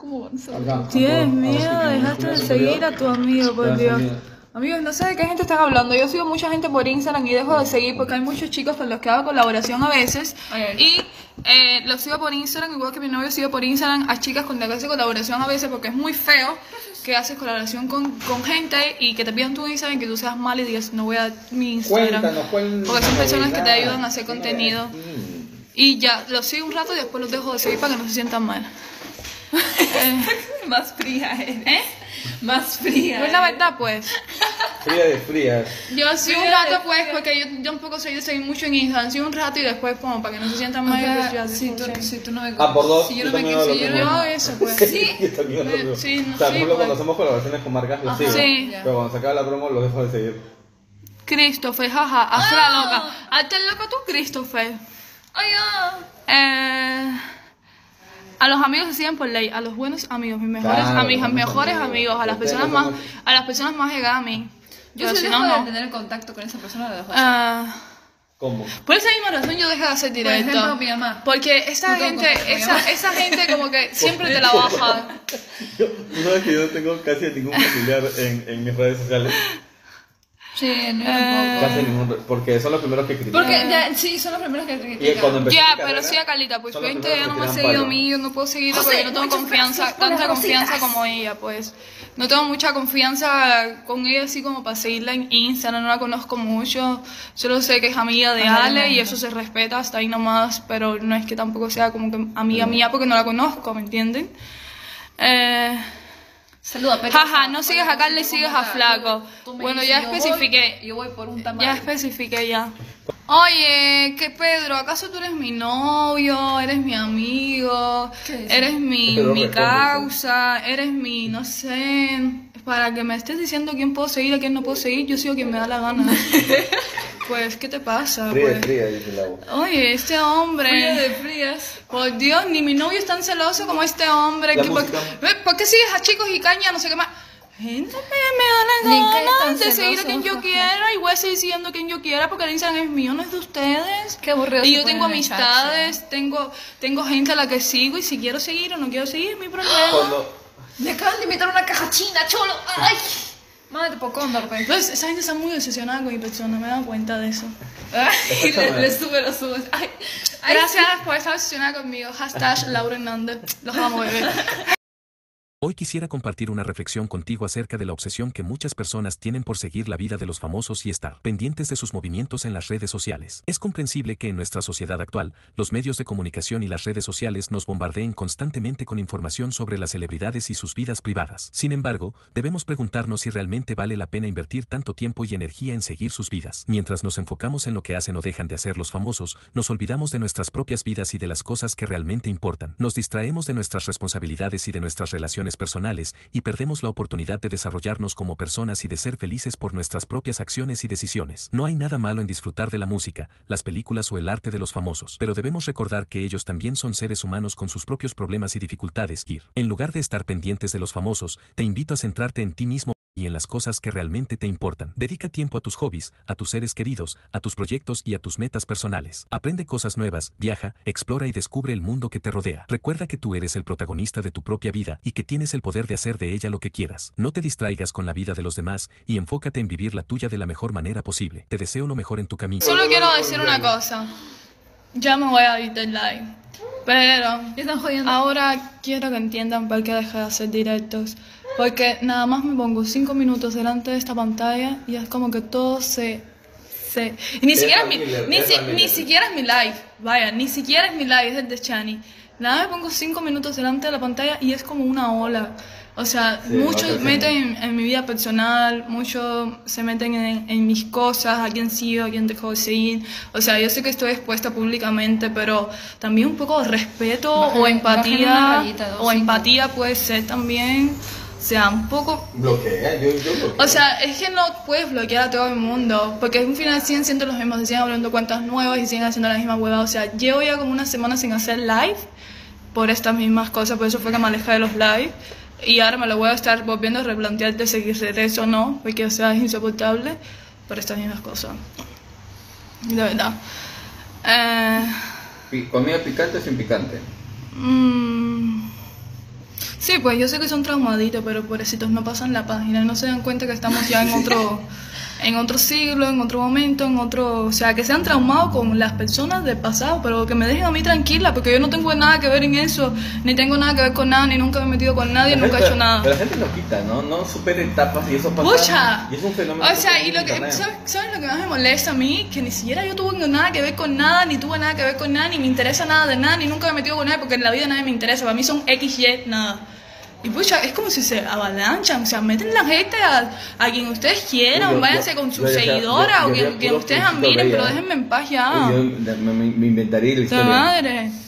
¿Cómo van a saber? Tienes miedo, dejaste de seguir a tu amigo, por Dios. Amigos, no sé de qué gente están hablando. Yo sigo mucha gente por Instagram y dejo de seguir porque hay muchos chicos con los que hago colaboración a veces. Y los sigo por Instagram, igual que mi novio sigo por Instagram a chicas con las que hace colaboración a veces porque es muy feo que haces colaboración con gente y que te pidan tu Instagram y que tú seas mal y digas no voy a dar mi Instagram. Porque son personas que te ayudan a hacer contenido. Y ya, los sigo un rato y después los dejo de seguir para que no se sientan mal. Más fría eres. Más fría. Pues la verdad, pues. Fría de frías. Yo sigo un rato, pues, porque yo un poco soy de seguir mucho en Instagram. Sigo un rato y después, como para que no se sientan mal. Si tú no me por dos. si yo no me quiero, si yo no Yo me... eso, pues. ¿Sí? Yo también lo veo. Sí, no, o sea, sí, cuando pues. hacemos colaboraciones con marcas, los sigo. Sí. Pero cuando se acaba la promo, los dejo de seguir. Christopher, jaja, hazte la loca. Hazte el loco tú, Christopher. Ay, A los amigos se siguen por ley, a los buenos amigos, mis mejores Claro, amigos, los mejores amigos. amigos, a las Ustedes personas no más, a las personas más llegadas a mí. yo Pero si si dejo no, de no. tener contacto con esa persona, la dejo de ¿Cómo? Por esa misma razón yo dejé de hacer directo. Por ejemplo, mi mamá. Porque esa No tengo gente, contacto con mi mamá. esa gente como que siempre te la baja. Tú sabes que yo no tengo casi ningún familiar en mis redes sociales. Sí, no, tampoco. Casi ningún, porque son los primeros que critican. Porque ya, sí, son los primeros que Y cuando critican. empecé Ya, mi pero carrera, sí a Carlita, pues son los gente primeros ya no que me ha tiran seguido a palo. mí, yo no puedo seguirla José, porque yo no tengo muchas confianza, gracias por tanta las confianza rositas. como ella, pues. No tengo mucha confianza con ella así como para seguirla en Instagram, no la conozco mucho. Solo sé que es amiga de Ajá, Ale y imagino. eso se respeta hasta ahí nomás, pero no es que tampoco sea como que amiga mía porque no la conozco, ¿me entienden? Saluda, Pepe. Jaja, no sigues a Carla y sigues a Flaco. Tú me Bueno, dices, ya yo voy, especifiqué. Yo voy por un tamal. Ya especifiqué ya. Oye, ¿qué Pedro? ¿Acaso tú eres mi novio? ¿Eres mi amigo? ¿Qué es? ¿Eres mi Pero responde, causa? ¿Eres mi, no sé? Para que me estés diciendo quién puedo seguir, a quién no puedo seguir, yo sigo quien me da la gana. Pues, ¿qué te pasa? Fría, Pues? fría, dice el agua. Oye, este hombre... Fría de frías. Por Dios, ni mi novio es tan celoso como este hombre. La Que música. ¿Por qué sigues a chicos y caña? No sé qué más. Gente, me Ni dan que es las tan ganas de seguir a celoso. quien yo quiera y voy a seguir siguiendo a quien yo quiera porque el Instagram es mío, no es de ustedes. Qué aburrido Y se yo pone tengo en el chat, amistades, tengo gente a la que sigo y si quiero seguir o no quiero seguir es mi problema. Cuando, Me acaban de invitar a una caja china, cholo. Ay. Madre por cóndor, pues. Entonces, esa gente está muy obsesionada con mi persona, me he dado cuenta de eso. Ay, le sube los subes. Ay, Gracias por estar obsesionada conmigo. Hashtag Laura Hernández. Los amo, bebé. Hoy quisiera compartir una reflexión contigo acerca de la obsesión que muchas personas tienen por seguir la vida de los famosos y estar pendientes de sus movimientos en las redes sociales. Es comprensible que en nuestra sociedad actual, los medios de comunicación y las redes sociales nos bombardeen constantemente con información sobre las celebridades y sus vidas privadas. Sin embargo, debemos preguntarnos si realmente vale la pena invertir tanto tiempo y energía en seguir sus vidas. Mientras nos enfocamos en lo que hacen o dejan de hacer los famosos, nos olvidamos de nuestras propias vidas y de las cosas que realmente importan. Nos distraemos de nuestras responsabilidades y de nuestras relaciones personales y perdemos la oportunidad de desarrollarnos como personas y de ser felices por nuestras propias acciones y decisiones. No hay nada malo en disfrutar de la música, las películas o el arte de los famosos, pero debemos recordar que ellos también son seres humanos con sus propios problemas y dificultades. En lugar de estar pendientes de los famosos, te invito a centrarte en ti mismo y en las cosas que realmente te importan. Dedica tiempo a tus hobbies, a tus seres queridos, a tus proyectos y a tus metas personales. Aprende cosas nuevas, viaja, explora y descubre el mundo que te rodea. Recuerda que tú eres el protagonista de tu propia vida y que tienes el poder de hacer de ella lo que quieras. No te distraigas con la vida de los demás y enfócate en vivir la tuya de la mejor manera posible. Te deseo lo mejor en tu camino. Solo quiero decir una cosa. Ya me voy a ir del live. Pero Me están jodiendo. ahora quiero que entiendan por qué dejé de hacer directos. Porque nada más me pongo 5 minutos delante de esta pantalla y es como que todo se... Y ni siquiera, ni siquiera es mi live. Vaya, ni siquiera es mi live, es el de Chani. Nada, me pongo 5 minutos delante de la pantalla y es como una ola. O sea, Sí, muchos va meten en mi vida personal, muchos se meten en mis cosas, a quién sigo, a quién dejo de seguir. O sea, yo sé que estoy expuesta públicamente, pero también un poco de respeto Bájale- o bájale una empatía. rayita, dos, O cinco. empatía puede ser también. O sea, un poco... bloquea, yo bloqueo. O sea, es que no puedes bloquear a todo el mundo, porque al final siguen siendo los mismos, siguen abriendo cuentas nuevas y siguen haciendo la misma huevada. O sea, llevo ya como una semana sin hacer live por estas mismas cosas, por eso fue que me alejé de los live. Y ahora me lo voy a estar volviendo a replantear de seguir eso o no, porque o sea, es insoportable por estas mismas cosas. De verdad. ¿Comida picante o sin picante? Sí, pues yo sé que son traumaditos, pero pobrecitos no pasan la página y no se dan cuenta que estamos ya en otro siglo, en otro momento, o sea, que se han traumado con las personas del pasado, pero que me dejen a mí tranquila, porque yo no tengo nada que ver en eso, ni tengo nada que ver con nada, ni nunca me he metido con nadie, nunca he hecho nada. Pero la gente lo quita, ¿no? No supera etapas y eso pasa. ¡Pucha! Y es un fenómeno. O sea, y lo que, ¿sabes lo que más me molesta a mí? Que ni siquiera yo tuve nada que ver con nada, ni tuve nada que ver con nada, ni me interesa nada de nada, ni nunca me he metido con nadie, porque en la vida nadie me interesa, para mí son XY, nada. Y pucha, es como si se avalanchan, o sea, meten la gente a quien ustedes quieran, váyanse con sus seguidoras o quien ustedes admiren, pero déjenme en paz ya. Yo me inventaría la historia. ¡La madre!